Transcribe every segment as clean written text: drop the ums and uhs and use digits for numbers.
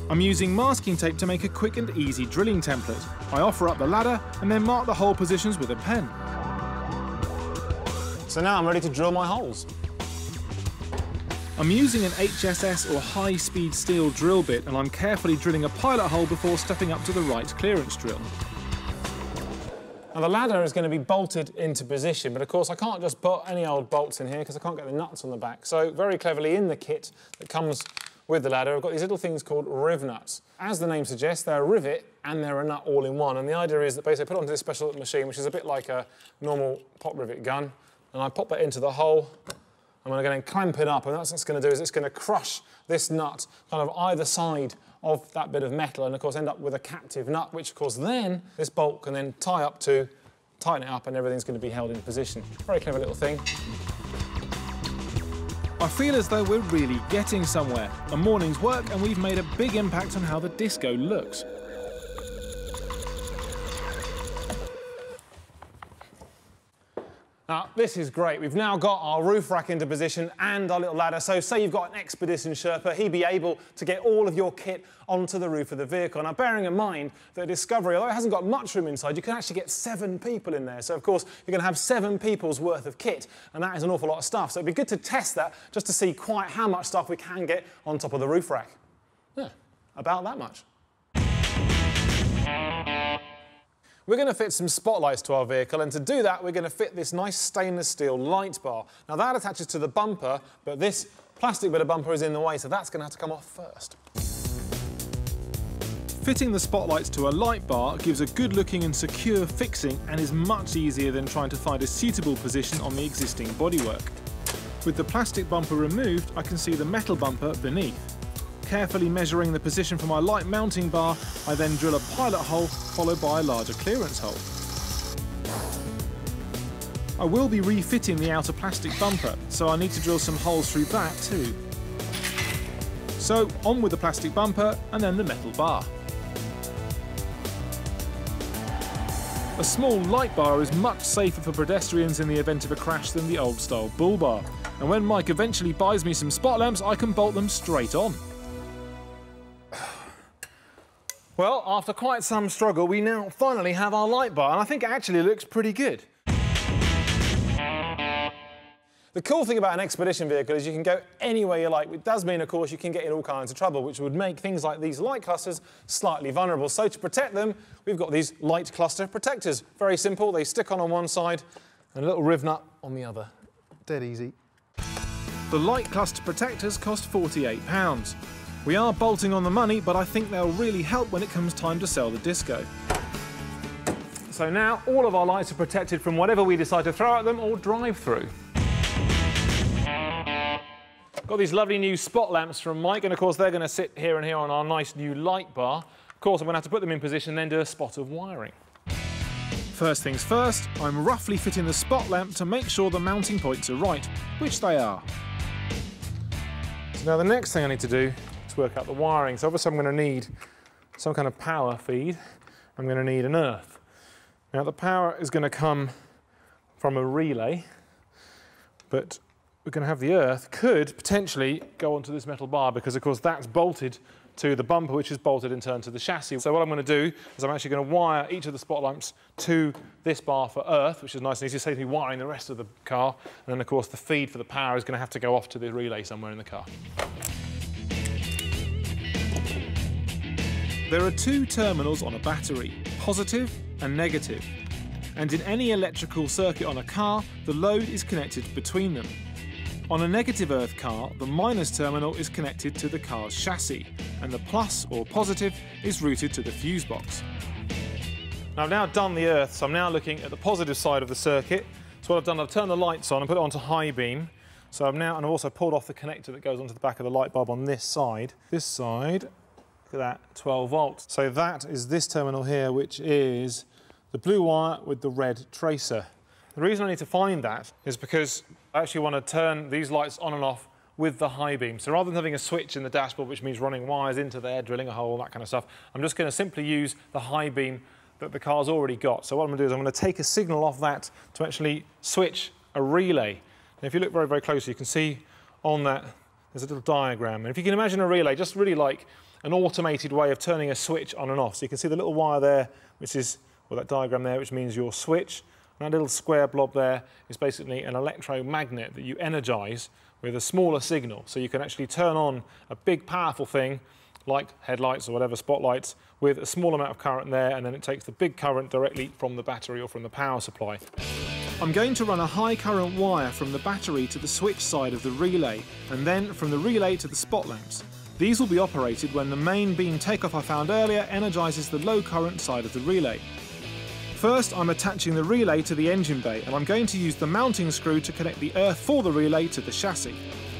I'm using masking tape to make a quick and easy drilling template. I offer up the ladder and then mark the hole positions with a pen. So now I'm ready to drill my holes. I'm using an HSS or high-speed steel drill bit, and I'm carefully drilling a pilot hole before stepping up to the right clearance drill. Now the ladder is going to be bolted into position, but of course I can't just put any old bolts in here because I can't get the nuts on the back. So very cleverly in the kit that comes with the ladder, I've got these little things called riv nuts. As the name suggests, they're a rivet and they're a nut all in one. And the idea is that basically I put it onto this special little machine, which is a bit like a normal pop rivet gun, and I pop that into the hole. I'm going to go and clamp it up, and that's what it's going to do is it's going to crush this nut kind of either side of that bit of metal, and of course end up with a captive nut, which of course then this bolt can then tie up to, tighten it up, and everything's going to be held in position. Very clever little thing. I feel as though we're really getting somewhere. A morning's work and we've made a big impact on how the disco looks. Now, this is great. We've now got our roof rack into position and our little ladder. So say you've got an expedition Sherpa, he'd be able to get all of your kit onto the roof of the vehicle. Now, bearing in mind that Discovery, although it hasn't got much room inside, you can actually get 7 people in there. So, of course, you're going to have 7 people's worth of kit, and that is an awful lot of stuff. So it'd be good to test that just to see quite how much stuff we can get on top of the roof rack. Yeah, about that much. We're going to fit some spotlights to our vehicle, and to do that we're going to fit this nice stainless steel light bar. Now that attaches to the bumper, but this plastic bit of bumper is in the way, so that's going to have to come off first. Fitting the spotlights to a light bar gives a good looking and secure fixing and is much easier than trying to find a suitable position on the existing bodywork. With the plastic bumper removed, I can see the metal bumper beneath. Carefully measuring the position for my light mounting bar, I then drill a pilot hole followed by a larger clearance hole. I will be refitting the outer plastic bumper, so I need to drill some holes through that too. So on with the plastic bumper and then the metal bar. A small light bar is much safer for pedestrians in the event of a crash than the old style bull bar, and when Mike eventually buys me some spot lamps I can bolt them straight on. Well, after quite some struggle, we now finally have our light bar, and I think it actually looks pretty good. The cool thing about an expedition vehicle is you can go anywhere you like. It does mean, of course, you can get in all kinds of trouble, which would make things like these light clusters slightly vulnerable. So to protect them, we've got these light cluster protectors. Very simple. They stick on one side and a little riv nut on the other. Dead easy. The light cluster protectors cost £48. We are bolting on the money, but I think they'll really help when it comes time to sell the Disco. So now all of our lights are protected from whatever we decide to throw at them or drive through. Got these lovely new spot lamps from Mike, and of course they're going to sit here and here on our nice new light bar. Of course I'm going to have to put them in position and then do a spot of wiring. First things first, I'm roughly fitting the spot lamp to make sure the mounting points are right, which they are. So now the next thing I need to do work out the wiring. So obviously I'm going to need some kind of power feed. I'm going to need an earth. Now the power is going to come from a relay, but we're going to have the earth could potentially go onto this metal bar because of course that's bolted to the bumper, which is bolted in turn to the chassis. So what I'm going to do is I'm actually going to wire each of the spot lamps to this bar for earth, which is nice and easy, saves me wiring the rest of the car, and then of course the feed for the power is going to have to go off to the relay somewhere in the car. There are 2 terminals on a battery, positive and negative. And in any electrical circuit on a car, the load is connected between them. On a negative earth car, the minus terminal is connected to the car's chassis, and the plus or positive is routed to the fuse box. Now I've now done the earth, so I'm now looking at the positive side of the circuit. So what I've done, I've turned the lights on and put it onto high beam. So and I've also pulled off the connector that goes onto the back of the light bulb on this side. This side, look at that, 12 volts. So that is this terminal here, which is the blue wire with the red tracer. The reason I need to find that is because I actually want to turn these lights on and off with the high beam. So rather than having a switch in the dashboard, which means running wires into there, drilling a hole, that kind of stuff, I'm just going to simply use the high beam that the car's already got. So what I'm going to do is I'm going to take a signal off that to actually switch a relay. And if you look very, very closely, you can see on that there's a little diagram. And if you can imagine a relay, just really like an automated way of turning a switch on and off. So you can see the little wire there, which is, well, that diagram there, which means your switch. And that little square blob there is basically an electromagnet that you energize with a smaller signal. So you can actually turn on a big powerful thing like headlights or whatever, spotlights, with a small amount of current there, and then it takes the big current directly from the battery or from the power supply. I'm going to run a high current wire from the battery to the switch side of the relay, and then from the relay to the spot lamps. These will be operated when the main beam takeoff I found earlier energizes the low current side of the relay. First, I'm attaching the relay to the engine bay, and I'm going to use the mounting screw to connect the earth for the relay to the chassis.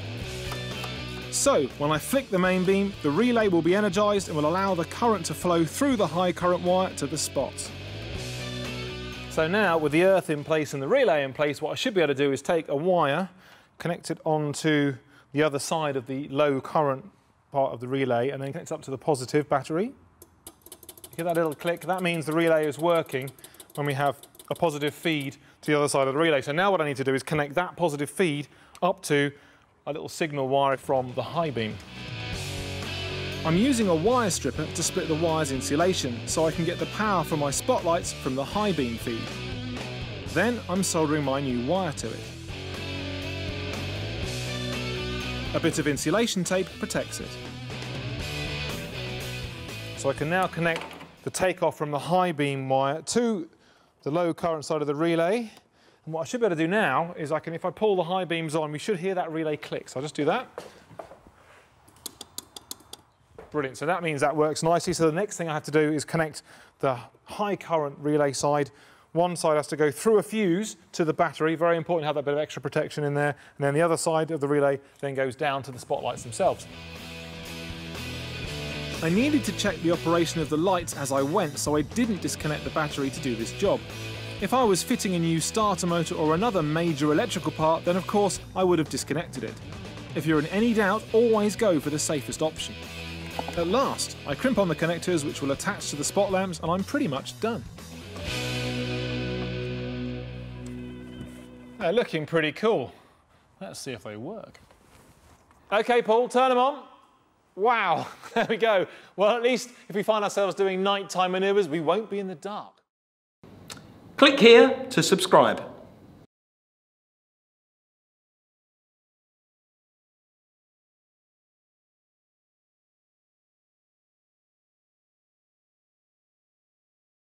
So, when I flick the main beam, the relay will be energized and will allow the current to flow through the high current wire to the spots. So now, with the earth in place and the relay in place, what I should be able to do is take a wire, connect it onto the other side of the low current part of the relay, and then connect it up to the positive battery. You hear that little click? That means the relay is working when we have a positive feed to the other side of the relay. So now what I need to do is connect that positive feed up to a little signal wire from the high beam. I'm using a wire stripper to split the wire's insulation so I can get the power from my spotlights from the high beam feed. Then I'm soldering my new wire to it. A bit of insulation tape protects it. So I can now connect the takeoff from the high beam wire to the low current side of the relay. And what I should be able to do now is if I pull the high beams on, we should hear that relay click. So I'll just do that. Brilliant, so that means that works nicely. So the next thing I have to do is connect the high current relay side. One side has to go through a fuse to the battery, very important to have that bit of extra protection in there. And then the other side of the relay then goes down to the spotlights themselves. I needed to check the operation of the lights as I went, so I didn't disconnect the battery to do this job. If I was fitting a new starter motor or another major electrical part, then of course I would have disconnected it. If you're in any doubt, always go for the safest option. At last, I crimp on the connectors which will attach to the spot lamps, and I'm pretty much done. They're looking pretty cool. Let's see if they work. Okay, Paul, turn them on. Wow, there we go. Well, at least if we find ourselves doing nighttime manoeuvres, we won't be in the dark. Click here to subscribe.